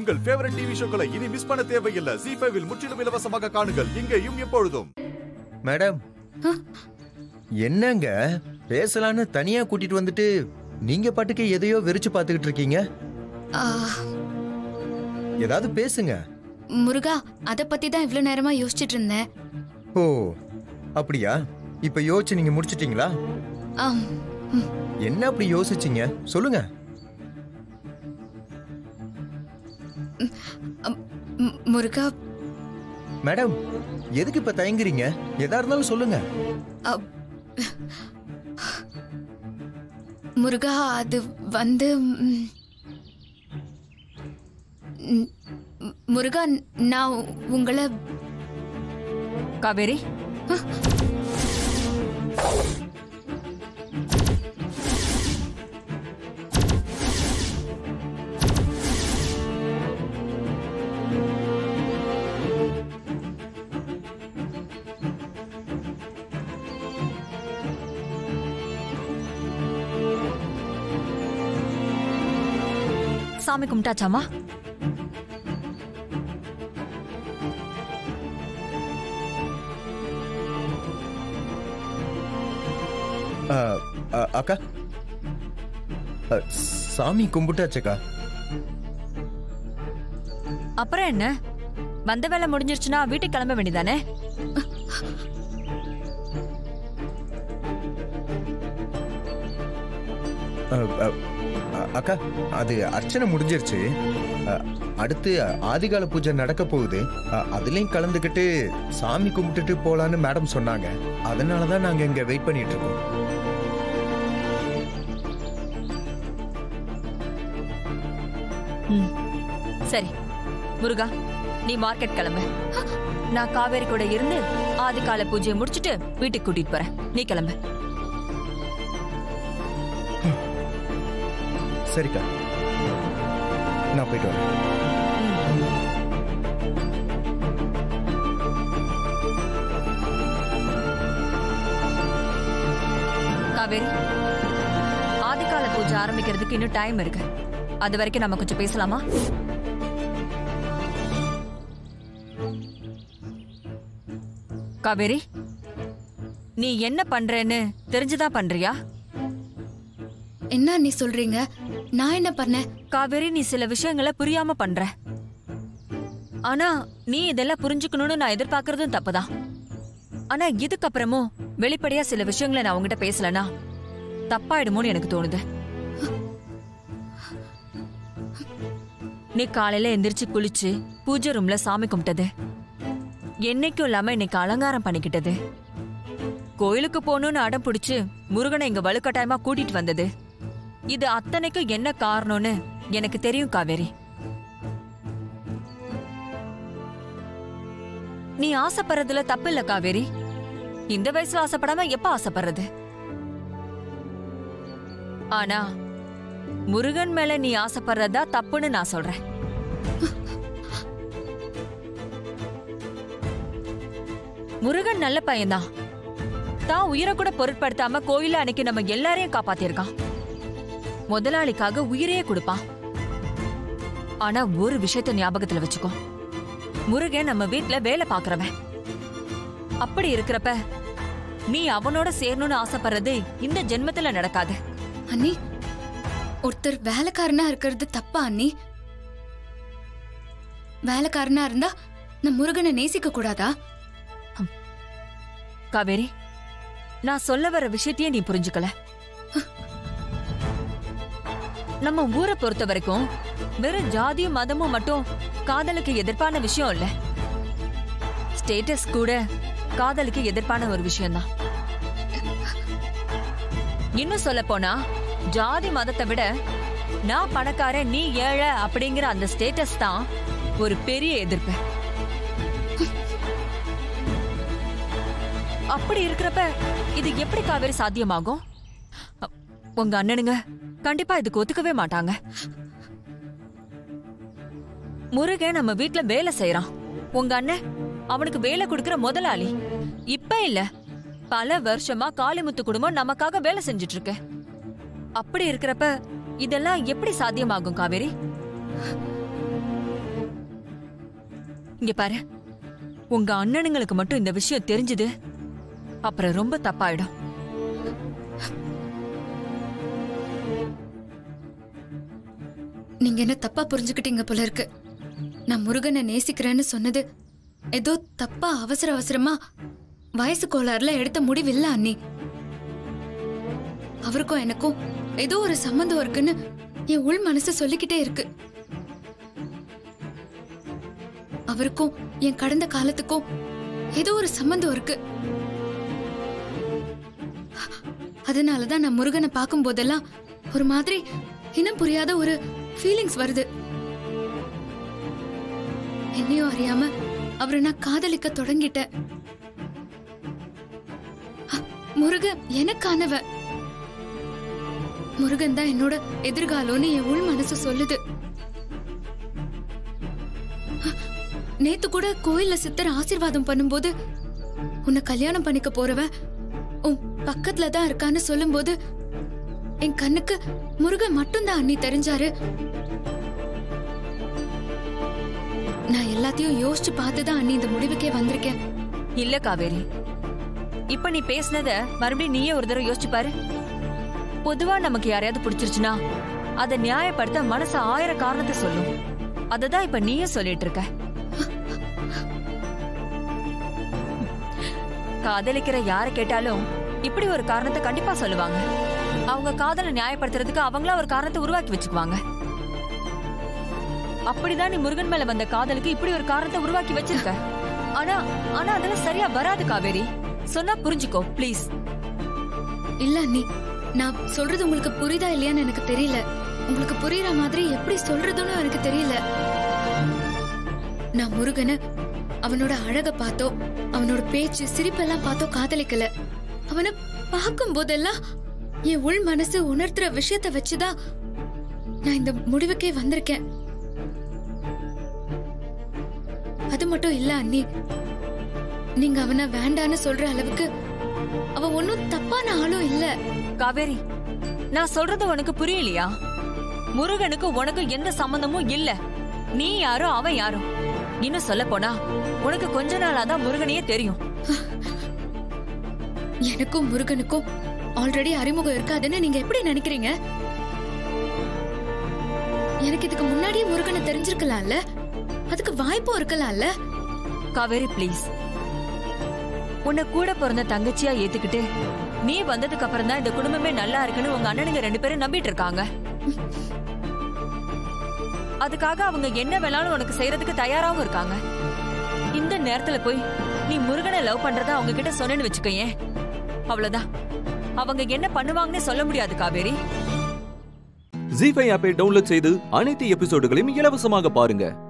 உங்கள் favourite TV ஷோக்களை இனி miss பண்ண தேவையில்லை. ஜீ5 இல் முற்றிலும் இலவசமாக காணுங்கள். இங்கேயும் எப்பொழுதும். மேடம், என்னங்க பேசலான்னு தனியா கூட்டிட்டு வந்துட்டு நீங்க பாட்டுக்கு எதையோ வெறிச்சு பாத்துக்கிட்டு இருக்கீங்க. ஏதாவது பேசுங்க. முருகா, அத பத்தி தான் இவ்ளோ நேரமா யோசிச்சிட்டு இருந்தேன். ஓ அப்படியா? இப்ப யோசிச்சு நீங்க முடிச்சிட்டீங்களா? என்ன அப்படி யோசிச்சீங்க சொல்லுங்க. முருகா. மேடம், எதுக்கு இப்ப தயங்குறீங்க? எதா இருந்தாலும் சொல்லுங்க. முருகா, அது வந்து முருகா, நான் உங்களை. காவேரி, சாமி கும்பிட்டாச்சாமா? அக்கா, சாமி கும்பிட்டாச்சக்கா. அப்புறம் என்ன, வந்த வேலை முடிஞ்சிருச்சுன்னா வீட்டுக்கு கிளம்ப வேண்டியதானே? அக்கா, அது அர்ச்சனை முடிஞ்சிருச்சு. அடுத்து ஆதிகால பூஜை நடக்க போகுது. அதுலயும் கலந்துக்கிட்டு சாமி கும்பிட்டுட்டு போலான்னு மேடம் சொன்னாங்க. அதனாலதான் நாங்க இங்க வெயிட் பண்ணிட்டு இருக்கோம். சரி முருகா, நீ மார்க்கெட் கிளம்பு. நான் காவேரி கூட இருந்து ஆதிகால பூஜையை முடிச்சிட்டு வீட்டுக்கு கூட்டிட்டு போறேன். நீ கிளம்பு. சரிக்கா, நான் போயிட்டு வரேன். காவேரி, ஆதிகால பூஜை ஆரம்பிக்கிறதுக்கு இன்னும் டைம் இருக்கு. அது வரைக்கும் நம்ம கொஞ்சம் பேசலாமா? காவேரி, நீ என்ன பண்றேன்னு தெரிஞ்சுதான் பண்றியா? என்ன நீ சொல்றீங்க? நான் என்ன பண்ணேன்? காவேரி, நீ சில விஷயங்களை புரியாம பண்ற. ஆனா நீ இதெல்லாம் புரிஞ்சுக்கணும்னு நான் எதிர்பார்க்கறதும் தப்புதான். ஆனா இதுக்கப்புறமும் வெளிப்படையா சில விஷயங்களை நான் உங்ககிட்ட பேசலனா தப்பாயிடுமோன்னு எனக்கு தோணுது. நீ காலையில எந்திரிச்சு குளிச்சு பூஜை ரூம்ல சாமி கும்பிட்டது, என்னைக்கும் இல்லாம இன்னைக்கு அலங்காரம் பண்ணிக்கிட்டது, கோயிலுக்கு போகணும்னு அடம் பிடிச்சு முருகனை இங்க வலுக்கட்டாயமா கூட்டிட்டு வந்தது, இது அத்தனைக்கும் என்ன காரணம்னு எனக்கு தெரியும் காவேரி. நீ ஆசைப்படுறதுல தப்பு இல்ல காவேரி. இந்த வயசுல ஆசைப்படாம எப்ப ஆசைப்படுறது? ஆனா முருகன் மேல நீ ஆசைப்படுறதா தப்புன்னு நான் சொல்றேன். முருகன் நல்ல பையன்தான். தான் உயிரை கூட பொருட்படுத்தாம கோயில அன்னைக்கு நம்ம எல்லாரையும் காப்பாத்திருக்கான். முதலாளிக்காக உயிரையே கொடுப்பான். ஆனா ஒரு விஷயத்த ஞாபகத்துல வச்சுக்கோ, முருகன் நம்ம வீட்டுல வேலை பாக்குறவன். அப்படி இருக்கிறப்ப நீ அவனோட சேரணும்னு ஆசைப்படுறது இந்த ஜென்மத்துல நடக்காது. அண்ணி, ஒருத்தர் வேலைக்காரனா இருக்கிறது தப்பா அண்ணி? வேலைக்காரனா இருந்தா நான் முருகனை நேசிக்க கூடாதா? காவேரி, நான் சொல்ல வர விஷயத்தையே நீ புரிஞ்சுக்கல. நம்ம ஊரை பொறுத்த வரைக்கும் வெறும் ஜாதியும் மதமும் மட்டும் காதலுக்கு எதிர்ப்பான விஷயம் இல்ல. ஸ்டேட்டஸ் கூட காதலுக்கு எதிர்ப்பான ஒரு விஷயம்தான். இன்னும் சொல்ல போனா ஜாதி மதத்தை விட நான் பணக்காரன் நீ ஏழை அப்படிங்கிற அந்த ஸ்டேட்டஸ் தான் ஒரு பெரிய எதிர்ப்பு. அப்படி இருக்கிறப்ப இது எப்படி காவேரி சாத்தியமாகும்? உங்க அண்ணனுங்க கண்டிப்பா இதுக்கு ஒத்துக்கவே மாட்டாங்க. முருகன் நம்ம வீட்டுல வேலை செய்யறான். உங்க அண்ணன் அவனுக்கு வேலை கொடுக்கிற முதலாளி. இப்ப இல்ல, பல வருஷமா காளிமுத்து குடும்பம் நமக்காக வேலை செஞ்சிட்டு இருக்கு. அப்படி இருக்கிறப்ப இதெல்லாம் எப்படி சாத்தியமாகும் காவேரி? இங்க பாரு, உங்க அண்ணனுங்களுக்கு மட்டும் இந்த விஷயம் தெரிஞ்சது அப்புறம் ரொம்ப தப்பாயிடும். நீங்க என்ன தப்பா புரிஞ்சுக்கிட்டீங்க போல இருக்கு. நான் முருகனை நேசிக்கிறேன்னு சொன்னது ஏதோ தப்பா அவசர அவசரமா வயசு கோளாறுல எடுத்த முடிவில்ல அண்ணி. அவருக்கும் எனக்கும் ஏதோ ஒரு சம்பந்தம் இருக்குன்னு என் உள் மனசு சொல்லிக்கிட்டே இருக்கு. அவருக்கும் என் கடந்த காலத்துக்கும் ஏதோ ஒரு சம்பந்தம் இருக்கு. அதனாலதான் நான் முருகனை பார்க்கும் போதெல்லாம் ஒரு மாதிரி இனம் புரியாத ஒரு ஃபீலிங்ஸ் வருது. என்னையும் அறியாம அவரை நான் காதலிக்க தொடங்கிட்டேன். முருகன் எனக்கானவ. முருகன் தான் என்னோட எதிர்காலம்னு என் உள் மனசு சொல்லுது. நேத்து கூட கோயில்ல சித்தர் ஆசீர்வாதம் பண்ணும்போது உன்னை கல்யாணம் பண்ணிக்க போறவ உன் பக்கத்துல தான் இருக்கான்னு சொல்லும் போது என் கண்ணுக்கு முருகன் மட்டும்தான் அண்ணி தெரிஞ்சாரு. நான் எல்லாத்தையும் யோசிச்சு பார்த்துதான் அண்ணி இந்த முடிவுக்கே வந்திருக்கேன். இல்ல காவேரி, இப்ப நீ பேசினத மறுபடியும் நீயே ஒரு தடவை யோசிச்சு பாரு. பொதுவா நமக்கு யாரையாவது பிடிச்சிருச்சுன்னா அதை நியாயப்படுத்த மனசு 1000 காரணத்தை சொல்லும். அததான் இப்ப நீயே சொல்லிட்டு இருக்க. காதலிக்கிற யார கேட்டாலும் இப்படி ஒரு காரணத்தை கண்டிப்பா சொல்லுவாங்க. அவங்க காதலை நியாயப்படுத்துறதுக்கு அவங்களா ஒரு காரணத்தை உருவாக்கி வச்சுக்குவாங்க. அப்படிதான் நீ முருகன் மேல வந்த காதலுக்கு இப்படி ஒரு காரணத்தை உருவாக்கி வச்சிருக்க. ஆனா ஆனா அதெல்லாம் சரியா வராது காவேரி. சொன்னா புரிஞ்சுக்கோ ப்ளீஸ். இல்ல அண்ணி, நான் சொல்றது உங்களுக்கு புரியுதா இல்லையான்னு எனக்கு தெரியல. உங்களுக்கு புரியுற மாதிரி எப்படி சொல்றதுன்னு எனக்கு தெரியல. நான் முருகனை அவனோட அழக பார்த்தோ, அவனோட பேச்சு சிரிப்பெல்லாம் பார்த்தோ காதலிக்கல. அவனை பார்க்கும் போதெல்லாம் என் உள் மனசு உணர்த்துற விஷயத்த வச்சுதான் நான் இந்த முடிவுக்கே வந்திருக்கேன். அது மட்டும் இல்ல அண்ணி, நீங்க அவனை வேண்டான்னு சொல்ற அளவுக்கு அவன் ஒன்னும் தப்பான ஆளும் இல்ல. காவேரி, நான் சொல்றது உனக்கு புரியலையா? முருகனுக்கு உனக்கு எந்த சம்பந்தமும் இல்ல. நீ யாரோ அவன் யாரோ. இன்னும் சொல்ல போனா உனக்கு கொஞ்ச நாளாதான் முருகனையே தெரியும். எனக்கும் முருகனுக்கும் ஆல்ரெடி அறிமுகம் இருக்காதுன்னு நீங்க எப்படி நினைக்கிறீங்க? எனக்கு இதுக்கு முன்னாடியே முருகனை தெரிஞ்சிருக்கலாம்ல, அதுக்கு வாய்ப்பும் இருக்கலாம்ல. காவேரி ப்ளீஸ், உன்னை கூட பிறந்த தங்கச்சியா ஏத்துக்கிட்டு நீ வந்ததுக்கு அப்புறம் தான் இந்த குடும்பமே நல்லா இருக்குன்னு உங்க அண்ணனுங்க 2 பேரும் நம்பிட்டு இருக்காங்க. அதுக்காக அவங்க என்ன வேணாலும் உனக்கு செய்யறதுக்கு தயாராவும் இருக்காங்க. இந்த நேரத்துல போய் நீ முருகனை லவ் பண்றதா அவங்க கிட்ட சொன்னேன்னு வச்சுக்கோயேன், அவ்வளவுதான். அவங்க என்ன பண்ணுவாங்கன்னு சொல்ல முடியாது காவேரி. ஜீ5 ஆப்பை டவுன்லோட் செய்து அனைத்து எபிசோடுகளையும் இலவசமாக பாருங்க.